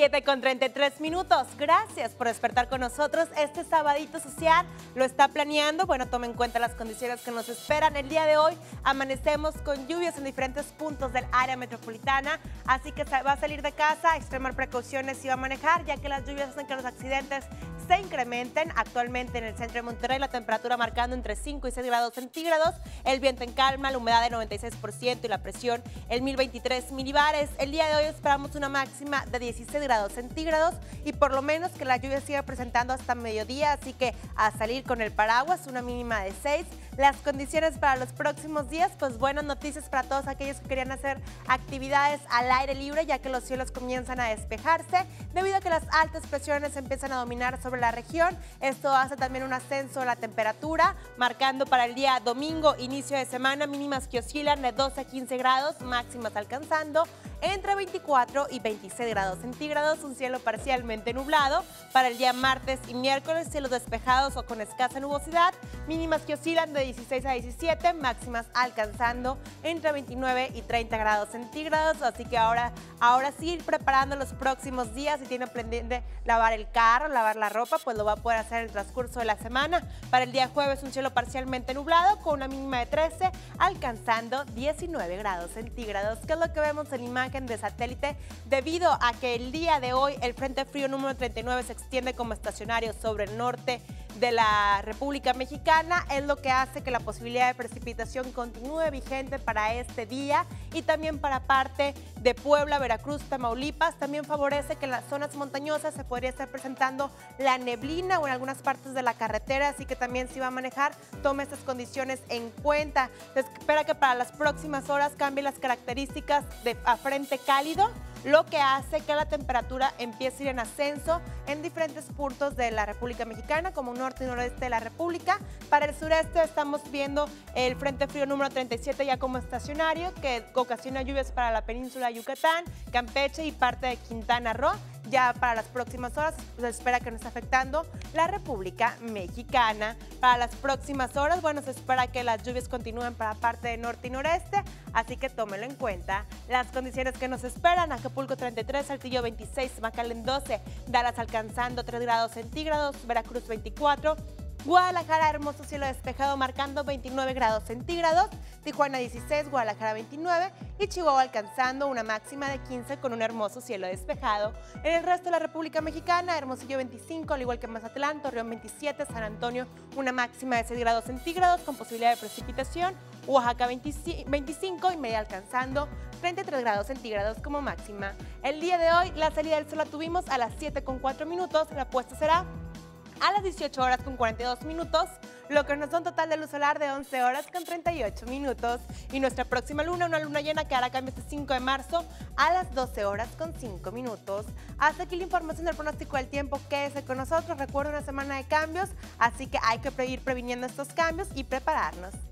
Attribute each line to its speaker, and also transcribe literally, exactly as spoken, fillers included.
Speaker 1: siete con treinta y tres minutos. Gracias por despertar con nosotros. Este sabadito social lo está planeando. Bueno, tome en cuenta las condiciones que nos esperan. El día de hoy amanecemos con lluvias en diferentes puntos del área metropolitana. Así que va a salir de casa, extremar precauciones y va a manejar, ya que las lluvias hacen que los accidentes se incrementen. Actualmente en el centro de Monterrey la temperatura marcando entre cinco y seis grados centígrados. El viento en calma, la humedad de noventa y seis por ciento y la presión en mil veintitrés milibares. El día de hoy esperamos una máxima de dieciséis grados centígrados y por lo menos que la lluvia siga presentando hasta mediodía, así que a salir con el paraguas, una mínima de seis. Las condiciones para los próximos días, pues buenas noticias para todos aquellos que querían hacer actividades al aire libre, ya que los cielos comienzan a despejarse debido a que las altas presiones empiezan a dominar sobre la región. Esto hace también un ascenso de la temperatura, marcando para el día domingo, inicio de semana, mínimas que oscilan de doce a quince grados, máximas alcanzando entre veinticuatro y veintiséis grados centígrados, un cielo parcialmente nublado. Para el día martes y miércoles, cielos despejados o con escasa nubosidad, mínimas que oscilan de dieciséis a diecisiete, máximas alcanzando entre veintinueve y treinta grados centígrados. Así que ahora, ahora sí, ir preparando los próximos días. Si tiene pendiente lavar el carro, lavar la ropa, pues lo va a poder hacer en el transcurso de la semana. Para el día jueves, un cielo parcialmente nublado con una mínima de trece, alcanzando diecinueve grados centígrados, que es lo que vemos en imagen de satélite, debido a que el día de hoy el frente frío número treinta y nueve se extiende como estacionario sobre el norte de la República Mexicana. Es lo que hace que la posibilidad de precipitación continúe vigente para este día y también para parte de Puebla, Veracruz, Tamaulipas. También favorece que en las zonas montañosas se podría estar presentando la neblina o en algunas partes de la carretera, así que también si va a manejar, tome estas condiciones en cuenta. Se espera que para las próximas horas cambien las características de a frente cálido, lo que hace que la temperatura empiece a ir en ascenso en diferentes puntos de la República Mexicana, como norte y noroeste de la República. Para el sureste estamos viendo el frente frío número treinta y siete ya como estacionario, que ocasiona lluvias para la península de Yucatán, Campeche y parte de Quintana Roo. Ya para las próximas horas se espera que nos esté afectando la República Mexicana. Para las próximas horas, bueno, se espera que las lluvias continúen para parte de norte y noreste, así que tómelo en cuenta. Las condiciones que nos esperan: Acapulco treinta y tres, Saltillo veintiséis, McAllen doce, Dallas alcanzando tres grados centígrados, Veracruz veinticuatro, Guadalajara hermoso cielo despejado marcando veintinueve grados centígrados, Tijuana dieciséis, Guadalajara veintinueve y Chihuahua alcanzando una máxima de quince con un hermoso cielo despejado. En el resto de la República Mexicana, Hermosillo veinticinco, al igual que Mazatlán, Torreón veintisiete, San Antonio una máxima de seis grados centígrados con posibilidad de precipitación, Oaxaca veinticinco y Mérida alcanzando treinta y tres grados centígrados como máxima. El día de hoy la salida del sol la tuvimos a las siete con cuatro minutos, la puesta será a las dieciocho horas con cuarenta y dos minutos, lo que nos da un total de luz solar de once horas con treinta y ocho minutos. Y nuestra próxima luna, una luna llena que hará cambio este cinco de marzo a las doce horas con cinco minutos. Hasta aquí la información del pronóstico del tiempo. Quédese con nosotros. Recuerda, una semana de cambios, así que hay que ir previniendo estos cambios y prepararnos.